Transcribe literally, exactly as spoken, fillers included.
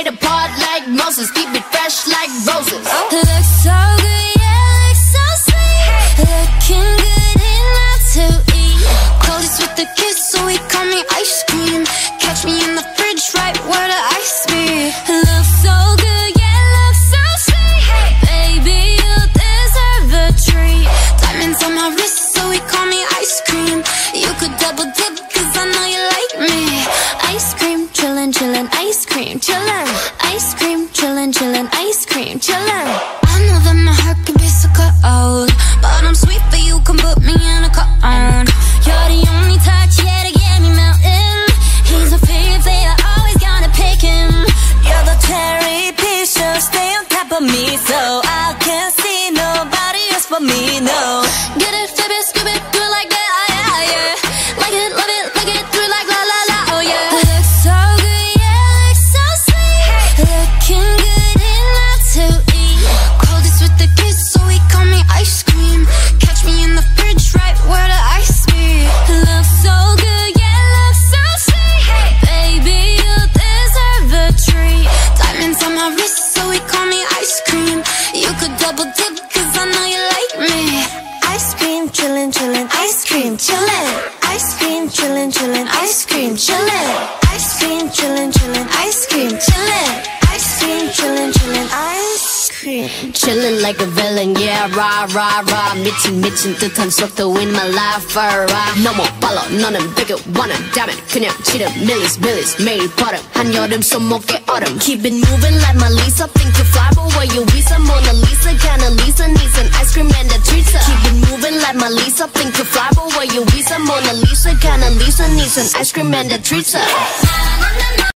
made apart like Moses, keep it fresh like roses. Looks so good, yeah, looks so sweet. Looking good enough to eat. Coldest with the kiss, so he call me ice cream. Catch me in the fridge, right where the ice be. Looks so good, yeah, looks so sweet. Baby, you deserve a treat. Diamonds on my wrist, so he call me ice cream. You could double dip, cause I know you like me. Ice cream, chillin', chillin', ice cream, chillin'. Ice cream, chillin', chillin', ice cream, chillin'. I know that my heart can be so cold, but I'm sweet, but you can put me in a cone. You're the only touch, yeah, to get me melting. He's a fifth, I always gotta pick him. You're the cherry piece, so stay on top of me, so I can't see nobody else but me, no. Get it, flip it, scoop it, do it like that, yeah, yeah. Like it, love it, like it, do it like la la la, oh yeah. Looks so good, yeah, looks so sweet. Looking good enough to eat. Coldest with the kiss, so he call me ice cream. Catch me in the fridge, right where the ice be. Looks so good, yeah, looks so sweet. Baby, you deserve a treat. Diamonds on my wrist, so he call me ice cream. You could double dip, cause I know you like me. Ice cream, chillin', chillin', ice cream, chillin'. Ice cream, chillin', chillin', ice cream, chillin'. Ice cream, chillin', chillin', ice cream, chillin'. Ice cream, chillin', chillin', ice cream. Chillin' like a villain, yeah, rah, rah, rah. 미친 미친 듯한 속도 in my life, alright. 너무 빨라, 너는 되게 원한다면 그냥 지름 밀리스 밀리스 매일 버릇 한여름 손목에 얼음. Keep it moving like my Lisa, think you fly, but where you visa? Mona Lisa, kinda Lisa, needs an ice cream and a treat. Keep it moving like my Lisa, think you fly, but where you visa? Mona Lisa, kinda Lisa, needs an ice cream and a treat.